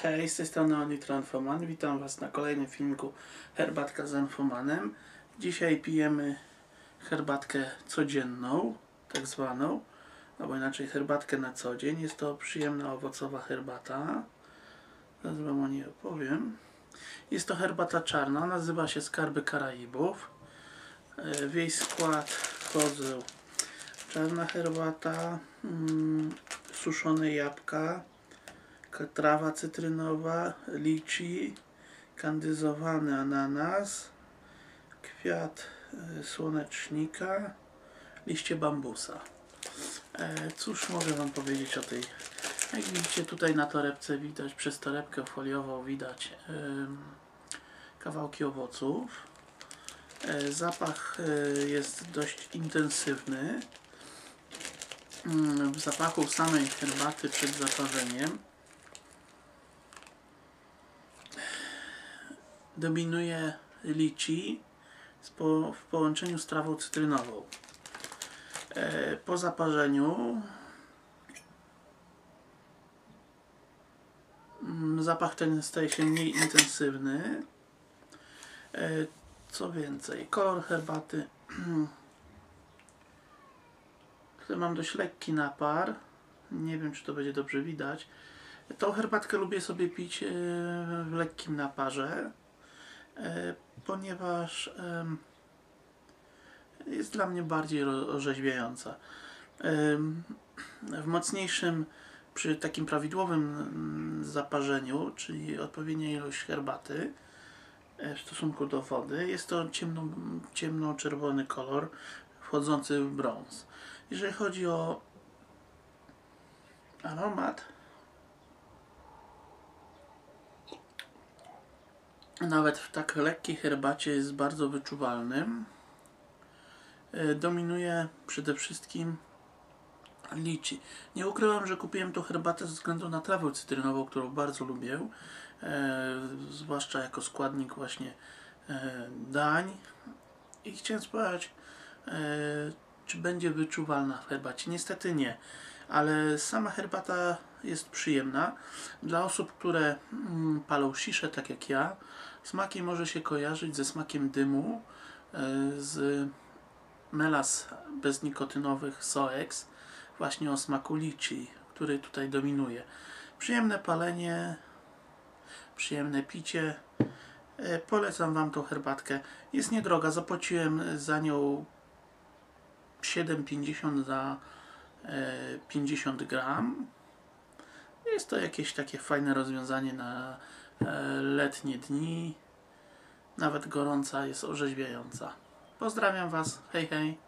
Hej, z tej strony Onitronfoman. Witam Was na kolejnym filmiku Herbatka z Enfomanem. Dzisiaj pijemy herbatkę codzienną, tak zwaną, albo inaczej herbatkę na co dzień. Jest to przyjemna owocowa herbata. Zaraz Wam o niej opowiem. Jest to herbata czarna, nazywa się Skarby Karaibów. W jej skład wchodzą czarna herbata, suszone jabłka, trawa cytrynowa, liczy, kandyzowany ananas, kwiat słonecznika, liście bambusa. Cóż mogę Wam powiedzieć o tej? Jak widzicie, tutaj na torebce widać, przez torebkę foliową widać kawałki owoców. Zapach jest dość intensywny. W zapachu samej herbaty przed zaparzeniem dominuje liczy w połączeniu z trawą cytrynową. Po zaparzeniu zapach ten staje się mniej intensywny. Co więcej, kolor herbaty tutaj mam dość lekki napar. Nie wiem, czy to będzie dobrze widać. Tą herbatkę lubię sobie pić w lekkim naparze, ponieważ jest dla mnie bardziej orzeźwiająca. W mocniejszym, przy takim prawidłowym zaparzeniu, czyli odpowiednia ilość herbaty w stosunku do wody, jest to ciemno-czerwony kolor wchodzący w brąz. Jeżeli chodzi o aromat, nawet w tak lekkiej herbacie jest bardzo wyczuwalnym. Dominuje przede wszystkim liczy. Nie ukrywam, że kupiłem tą herbatę ze względu na trawę cytrynową, którą bardzo lubię, zwłaszcza jako składnik właśnie dań, i chciałem sprawdzić, czy będzie wyczuwalna w herbacie. Niestety nie, ale sama herbata jest przyjemna. Dla osób, które palą sziszę, tak jak ja, smak jej może się kojarzyć ze smakiem dymu z melas beznikotynowych Soex, właśnie o smaku liczy, który tutaj dominuje. Przyjemne palenie, przyjemne picie. Polecam Wam tą herbatkę. Jest niedroga, zapłaciłem za nią 7,50 za 50 gram. Jest to jakieś takie fajne rozwiązanie na letnie dni. Nawet gorąca jest orzeźwiająca. Pozdrawiam Was. Hej, hej.